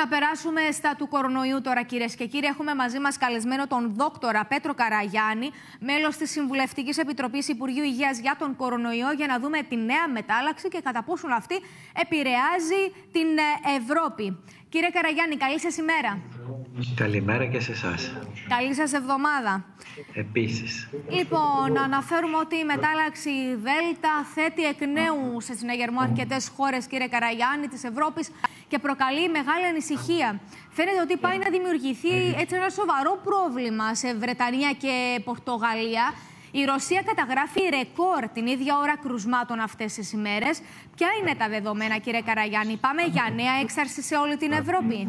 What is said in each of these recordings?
Να περάσουμε στα του κορονοϊού τώρα, κυρίες και κύριοι. Έχουμε μαζί μας καλεσμένο τον δόκτορα Πέτρο Καραγιάννη, μέλος της Συμβουλευτικής Επιτροπής Υπουργείου Υγείας για τον κορονοϊό, για να δούμε τη νέα μετάλλαξη και κατά πόσον αυτή επηρεάζει την Ευρώπη. Κύριε Καραγιάννη, καλή σας ημέρα. Καλημέρα και σε εσάς. Καλή σας εβδομάδα. Επίσης. Λοιπόν, να αναφέρουμε ότι η μετάλλαξη Δέλτα θέτει εκ νέου σε συναγερμό αρκετές χώρες, κύριε Καραγιάννη, της Ευρώπης και προκαλεί μεγάλη ανησυχία. Φαίνεται ότι πάει να δημιουργηθεί έτσι ένα σοβαρό πρόβλημα σε Βρετανία και Πορτογαλία. Η Ρωσία καταγράφει ρεκόρ την ίδια ώρα κρουσμάτων αυτές τις ημέρες. Ποια είναι τα δεδομένα, κύριε Καραγιάννη? Πάμε για νέα έξαρση σε όλη την Ευρώπη?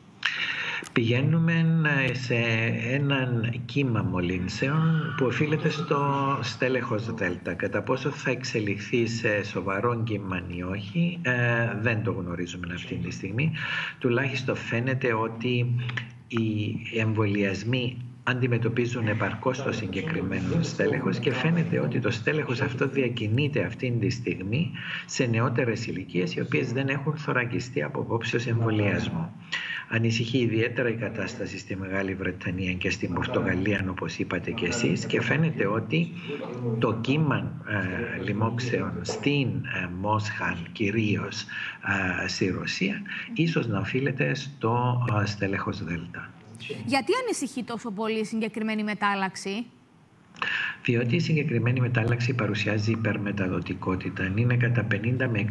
Πηγαίνουμε σε έναν κύμα μολύνσεων που οφείλεται στο στέλεχος Δέλτα. Κατά πόσο θα εξελιχθεί σε σοβαρό κύμα ή όχι, δεν το γνωρίζουμε αυτή τη στιγμή. Τουλάχιστον φαίνεται ότι οι εμβολιασμοί αντιμετωπίζουν επαρκώς το συγκεκριμένο στέλεχος και φαίνεται ότι το στέλεχος αυτό διακινείται αυτή τη στιγμή σε νεότερες ηλικίες, οι οποίες δεν έχουν θωρακιστεί από απόψεως εμβολιασμού. Ανησυχεί ιδιαίτερα η κατάσταση στη Μεγάλη Βρετανία και στην Πορτογαλία, όπως είπατε και εσείς, και φαίνεται ότι το κύμα λοιμόξεων στην Μόσχα, κυρίως στη Ρωσία, ίσως να οφείλεται στο στέλεχος Δέλτα. Γιατί ανησυχεί τόσο πολύ η συγκεκριμένη μετάλλαξη? Διότι η συγκεκριμένη μετάλλαξη παρουσιάζει υπερμεταδοτικότητα. Είναι κατά 50 με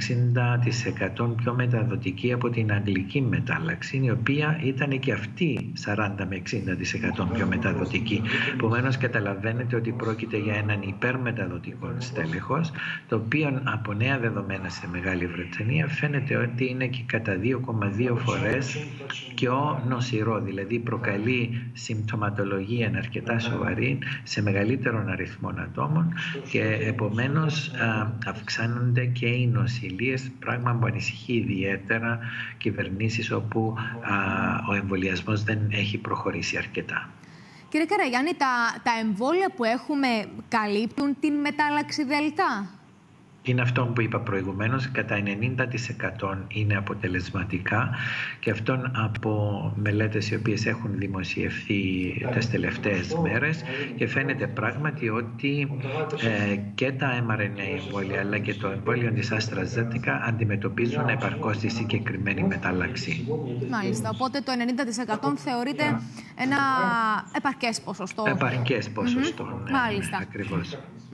60% πιο μεταδοτική από την αγγλική μετάλλαξη, η οποία ήταν και αυτή 40 με 60% πιο μεταδοτική. Επομένως, καταλαβαίνετε ότι πρόκειται για έναν υπερμεταδοτικό στέλεχος, το οποίο από νέα δεδομένα στη Μεγάλη Βρετανία φαίνεται ότι είναι και κατά 2,2 φορές πιο νοσηρό, δηλαδή προκαλεί συμπτωματολογία αρκετά σοβαρή σε μεγαλύτερον αριθμών ατόμων και επομένως αυξάνονται και οι νοσηλίες, πράγμα που ανησυχεί ιδιαίτερα κυβερνήσεις όπου ο εμβολιασμός δεν έχει προχωρήσει αρκετά. Κύριε Καραγιάννη, τα εμβόλια που έχουμε καλύπτουν την μετάλλαξη Δέλτα? Είναι αυτό που είπα προηγουμένως, κατά 90% είναι αποτελεσματικά και αυτόν από μελέτες οι οποίες έχουν δημοσιευθεί τις τελευταίες μέρες και φαίνεται πράγματι ότι και τα mRNA εμβόλια αλλά και το εμβόλιο της AstraZeneca αντιμετωπίζουν επαρκώς τη συγκεκριμένη μετάλλαξη. Μάλιστα, οπότε το 90% θεωρείται ένα επαρκές ποσοστό. Επαρκές ποσοστό, ναι, μάλιστα. Ακριβώς.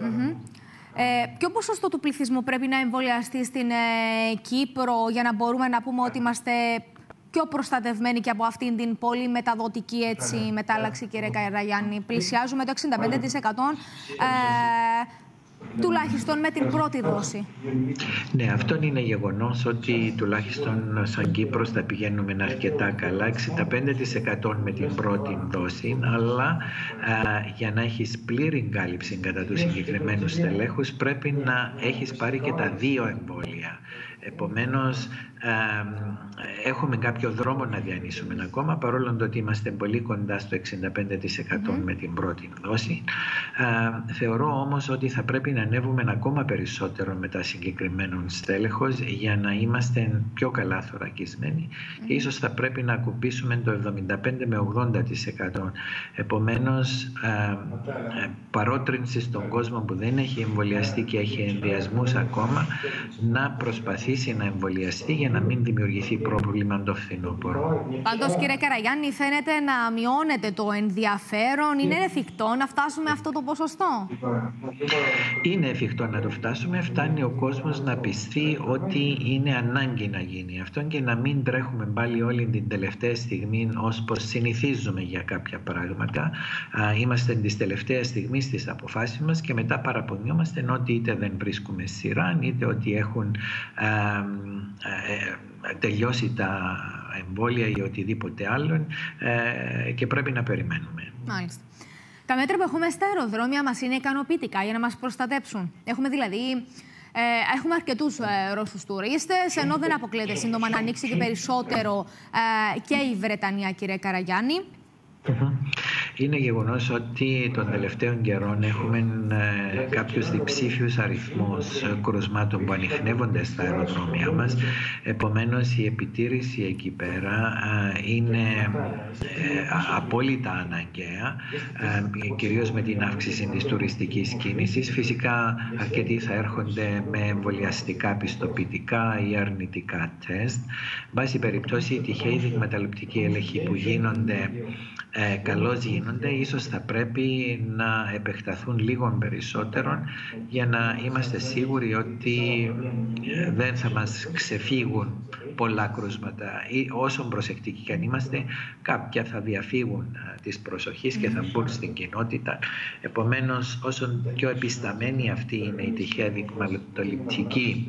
Ποιο ποσοστό του πληθυσμού πρέπει να εμβολιαστεί στην Κύπρο για να μπορούμε να πούμε ότι είμαστε πιο προστατευμένοι και από αυτήν την πολύ μεταδοτική μετάλλαξη, κύριε Καραγιάννη? Πλησιάζουμε το 65% τουλάχιστον με την πρώτη δόση. Ναι, αυτό είναι γεγονός ότι τουλάχιστον σαν Κύπρος θα πηγαίνουμε αρκετά καλά, 65% με την πρώτη δόση, αλλά για να έχεις πλήρη κάλυψη κατά του συγκεκριμένου στελέχους πρέπει να έχεις πάρει και τα 2 εμβόλια. Επομένως, έχουμε κάποιο δρόμο να διανύσουμε ακόμα, παρόλο ότι είμαστε πολύ κοντά στο 65% με την πρώτη δόση. Θεωρώ όμως ότι θα πρέπει να ανέβουμε ακόμα περισσότερο με τα συγκεκριμένων στέλεχος για να είμαστε πιο καλά θωρακισμένοι και ίσως θα πρέπει να ακουμπήσουμε το 75 με 80%. Επομένως, παρότρινση στον κόσμο που δεν έχει εμβολιαστεί και έχει ενδιασμούς ακόμα να προσπαθήσει να εμβολιαστεί για να μην δημιουργηθεί πρόβλημα το φθινόπωρο. Πάντως, κύριε Καραγιάννη, φαίνεται να μειώνεται το ενδιαφέρον. Είναι εφικτό να φτάσουμε αυτό το ποσοστό? Είναι εφικτό να το φτάσουμε. Φτάνει ο κόσμος να πιστεί ότι είναι ανάγκη να γίνει αυτό και να μην τρέχουμε πάλι όλη την τελευταία στιγμή ως πως συνηθίζουμε για κάποια πράγματα. Είμαστε της τελευταίας στιγμής στις αποφάσεις μας και μετά παραπονιόμαστε ότι είτε δεν βρίσκουμε σειρά, είτε ότι έχουν τελειώσει τα εμβόλια ή οτιδήποτε άλλο και πρέπει να περιμένουμε. Μάλιστα. Τα μέτρα που έχουμε στα αεροδρόμια μας είναι ικανοποιητικά για να μας προστατέψουν? Έχουμε έχουμε αρκετούς Ρώσους τουρίστες, ενώ δεν αποκλείεται σύντομα να ανοίξει και περισσότερο και η Βρετανία, κύριε Καραγιάννη. Είναι γεγονός ότι των τελευταίων καιρών έχουμε κάποιους διψήφιους αριθμούς κρουσμάτων που ανιχνεύονται στα αεροδρόμια μας. Επομένως, η επιτήρηση εκεί πέρα είναι απόλυτα αναγκαία, κυρίως με την αύξηση της τουριστικής κίνησης. Φυσικά, αρκετοί θα έρχονται με εμβολιαστικά πιστοποιητικά ή αρνητικά τεστ. Βάσει περιπτώσει, οι τυχαίοι δειγματοληπτικοί έλεγχοι που γίνονται, καλώς γίνονται, ίσως θα πρέπει να επεκταθούν λίγο περισσότερο για να είμαστε σίγουροι ότι δεν θα μας ξεφύγουν πολλά κρούσματα, ή όσο προσεκτικοί και αν είμαστε, κάποια θα διαφύγουν της προσοχής και θα μπουν στην κοινότητα. Επομένως, όσο πιο επισταμένη αυτή είναι η τυχαία δειγματοληπτική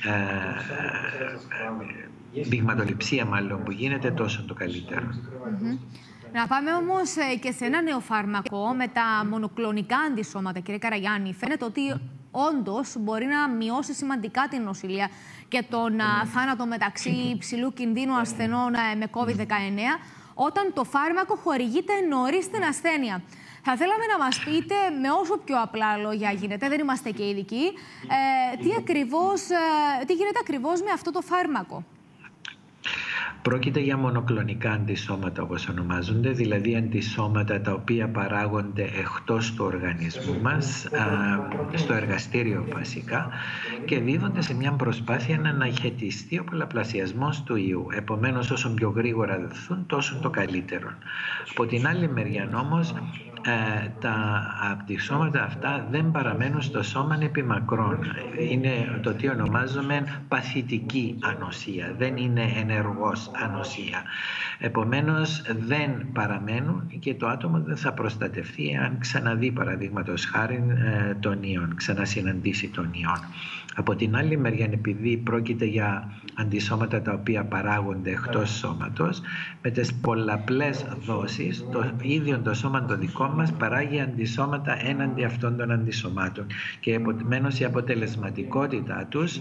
δειγματοληψία μάλλον που γίνεται, τόσο το καλύτερο. Να πάμε όμως και σε ένα νέο φάρμακο με τα μονοκλονικά αντισώματα, κύριε Καραγιάννη. Φαίνεται ότι όντως μπορεί να μειώσει σημαντικά την νοσηλεία και τον θάνατο μεταξύ υψηλού κινδύνου ασθενών με COVID-19, όταν το φάρμακο χορηγείται νωρίς στην ασθένεια. Θα θέλαμε να μας πείτε, με όσο πιο απλά λόγια γίνεται, δεν είμαστε και ειδικοί, τι γίνεται ακριβώς με αυτό το φάρμακο. Πρόκειται για μονοκλονικά αντισώματα, όπως ονομάζονται, δηλαδή αντισώματα τα οποία παράγονται εκτός του οργανισμού μας, στο εργαστήριο βασικά, και δίδονται σε μια προσπάθεια να αναχαιτιστεί ο πολλαπλασιασμός του ιού. Επομένως, όσο πιο γρήγορα δοθούν, τόσο το καλύτερο. Από την άλλη μεριά όμως, τα αντισώματα αυτά δεν παραμένουν στο σώμα επί μακρόν. Είναι το τι ονομάζουμε παθητική ανοσία, δεν είναι ενεργός ανοσία. Επομένως, δεν παραμένουν και το άτομο δεν θα προστατευτεί αν ξαναδεί, παραδείγματος χάριν, τον ιόν, ξανασυναντήσει τον ιόν. Από την άλλη μεριά, επειδή πρόκειται για αντισώματα τα οποία παράγονται εκτός σώματος, με τις πολλαπλές δόσεις, το ίδιο το σώμα το δικό μας παράγει αντισώματα έναντι αυτών των αντισωμάτων και επομένως η αποτελεσματικότητά τους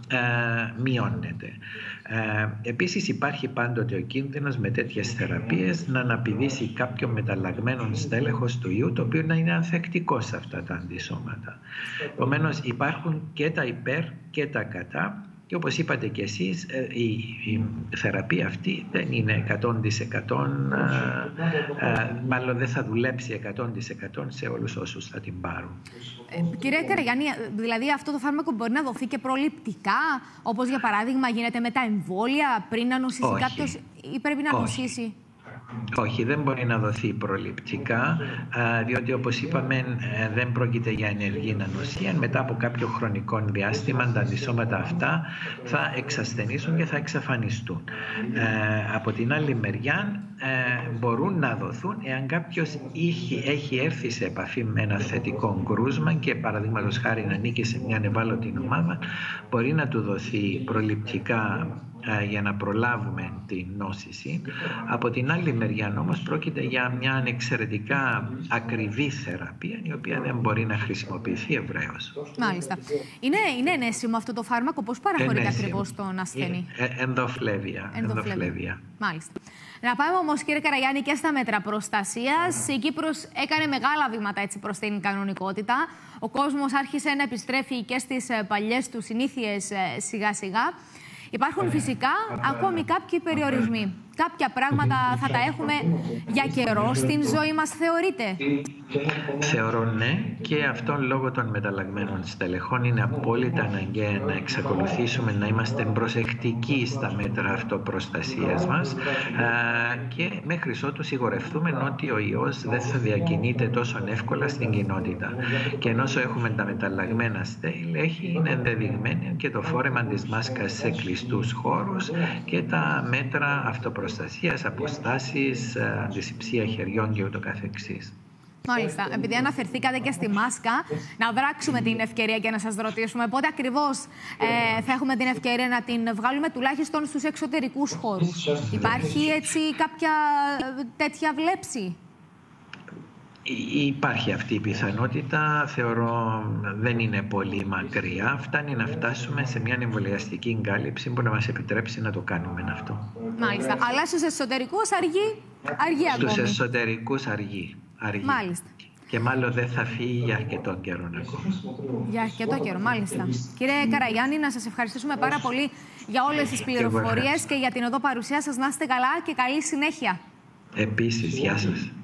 μειώνεται. Επίσης, υπάρχει πάντοτε ο κίνδυνος με τέτοιες θεραπείες να αναπηδήσει κάποιο μεταλλαγμένο στέλεχος του ιού, το οποίο να είναι ανθεκτικό σε αυτά τα αντισώματα. Επομένως, υπάρχουν και τα υπέρ και τα κατά. Και όπως είπατε και εσείς, η θεραπεία αυτή δεν είναι 100%, μάλλον δεν θα δουλέψει 100% σε όλους όσους θα την πάρουν. Κύριε Καραγιάννη, δηλαδή αυτό το φάρμακο μπορεί να δοθεί και προληπτικά, όπως για παράδειγμα γίνεται με τα εμβόλια, πριν να νοσήσει κάποιος ή πρέπει να νοσήσει? Όχι, δεν μπορεί να δοθεί προληπτικά, διότι όπως είπαμε δεν πρόκειται για ενεργή ανοσία. Μετά από κάποιο χρονικό διάστημα τα αντισώματα αυτά θα εξασθενήσουν και θα εξαφανιστούν. Από την άλλη μεριά μπορούν να δοθούν εάν κάποιος έχει έρθει σε επαφή με ένα θετικό κρούσμα και παραδείγματος χάρη να ανήκει σε μια ευάλωτη ομάδα, μπορεί να του δοθεί προληπτικά για να προλάβουμε την νόσηση. Από την άλλη μεριά όμως πρόκειται για μια εξαιρετικά ακριβή θεραπεία, η οποία δεν μπορεί να χρησιμοποιηθεί ευρέως. Μάλιστα. Είναι ενέσιμο αυτό το φάρμακο? Πώς παραχωρείται ακριβώς στον ασθενή? Ενδοφλέβεια. Μάλιστα. Να πάμε όμως, κύριε Καραγιάννη, και στα μέτρα προστασίας. Η Κύπρος έκανε μεγάλα βήματα έτσι προς την κανονικότητα. Ο κόσμος άρχισε να επιστρέφει και στις παλιές του συνήθειες σιγά-σιγά. Υπάρχουν φυσικά ακόμη κάποιοι περιορισμοί. Κάποια πράγματα θα τα έχουμε για καιρό στην ζωή μας, θεωρείτε? Θεωρώ ναι, και αυτόν λόγω των μεταλλαγμένων στελεχών είναι απόλυτα αναγκαία να εξακολουθήσουμε να είμαστε προσεκτικοί στα μέτρα αυτοπροστασίας μας και μέχρι ότου σιγουρευτούμε ότι ο ιός δεν θα διακινείται τόσο εύκολα στην κοινότητα. Και ενώ έχουμε τα μεταλλαγμένα στέλεχη, είναι ενδεδειγμένο και το φόρεμα της μάσκας σε κλειστούς χώρους και τα μέτρα αυτοπροστασίας, αποστάσεις, αντισηψία χεριών και ούτω καθεξής. Μάλιστα. Επειδή αναφερθήκατε και στη μάσκα, να δράξουμε την ευκαιρία και να σας ρωτήσουμε πότε ακριβώς θα έχουμε την ευκαιρία να την βγάλουμε τουλάχιστον στους εξωτερικούς χώρους. Υπάρχει έτσι κάποια τέτοια βλέψη? Υπάρχει αυτή η πιθανότητα, θεωρώ δεν είναι πολύ μακριά. Φτάνει να φτάσουμε σε μια εμβολιαστική εγκάλυψη που να μας επιτρέψει να το κάνουμε αυτό. Μάλιστα. Αλλά στους εσωτερικούς αργεί ακόμη. Στους εσωτερικούς αργεί. αργεί. Μάλιστα. Και μάλλον δεν θα φύγει για αρκετό καιρό ακόμα. Για αρκετό καιρό, μάλιστα. Κύριε Καραγιάννη, να σας ευχαριστήσουμε πάρα πολύ για όλες τις πληροφορίες και για την εδώ παρουσία σας. Να είστε καλά και καλή συνέχεια. Επίσης, γεια σας.